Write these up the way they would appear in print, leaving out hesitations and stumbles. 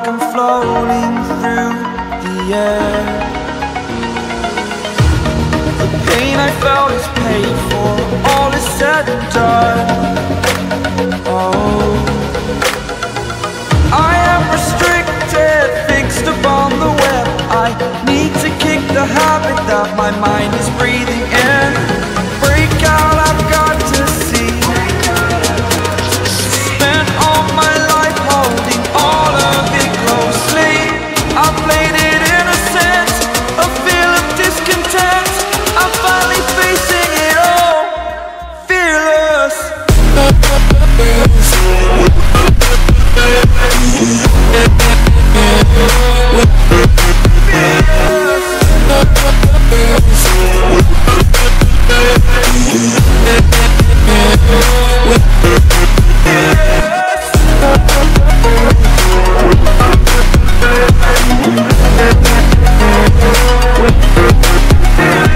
like I'm floating through the air. The pain I felt is paid for, all is said and done. Oh, I am restricted, fixed upon the web. I need to kick the habit that my mind is breathing in. Break out, I've got to see. Spent all my life holding all of it closely. I played it innocent, a feel of discontent. I'm finally facing it all, fearless.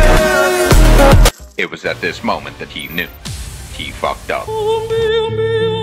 It was at this moment that he knew he fucked up.